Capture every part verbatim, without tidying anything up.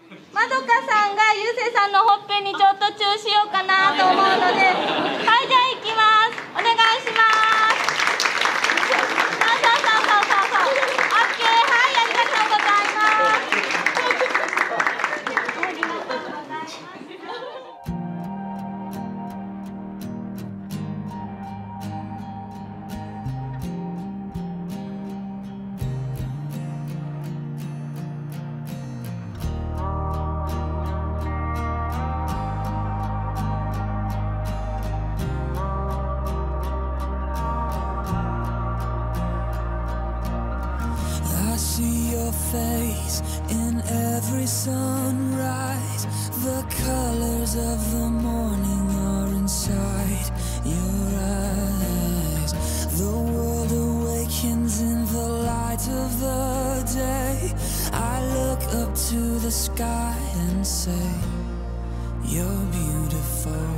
まどかさんがゆうせいさんのほっぺにちょっとチューしようかなと思うので、はい、じゃあ行きます。お願いします。そうそうそうそうそうそう。オッケー、はい、ありがとうございます。ありがとうございます。 I see your face in every sunrise. The colors of the morning are inside your eyes. The world awakens in the light of the day. I look up to the sky and say, you're beautiful.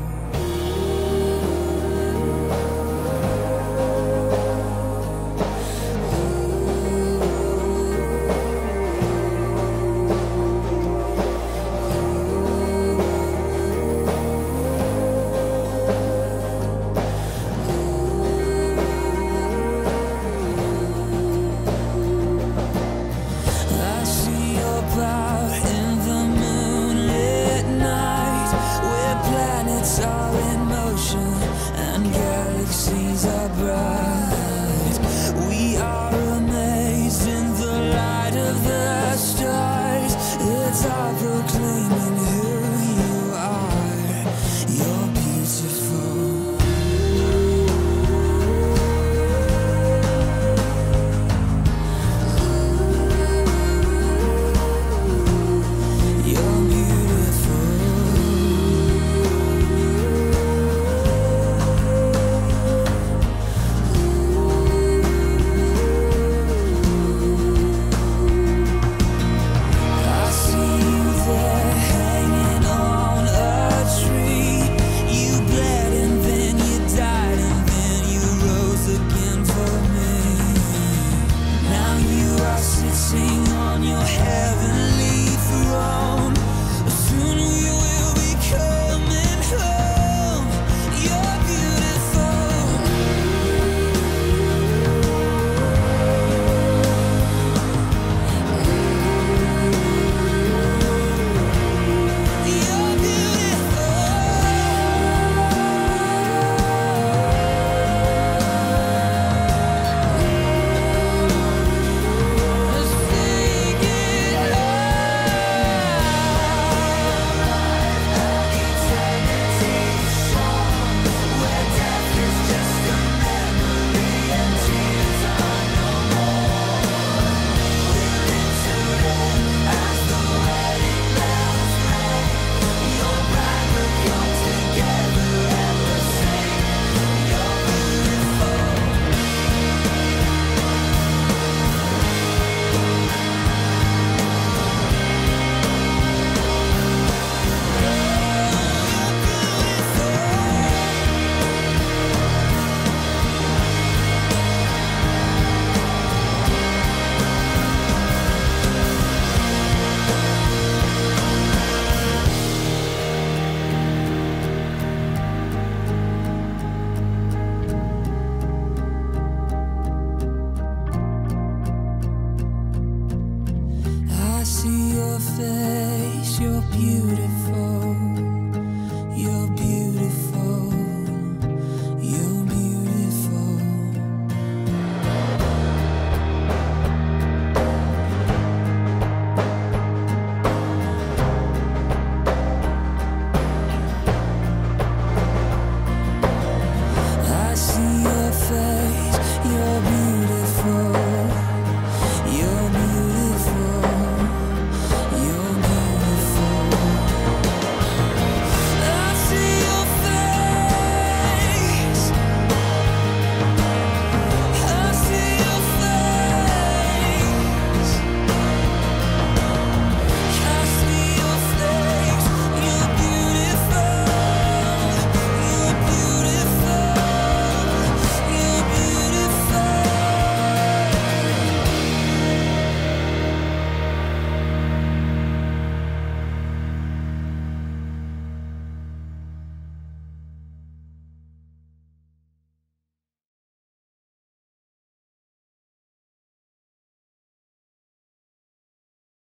I see your face, you're beautiful.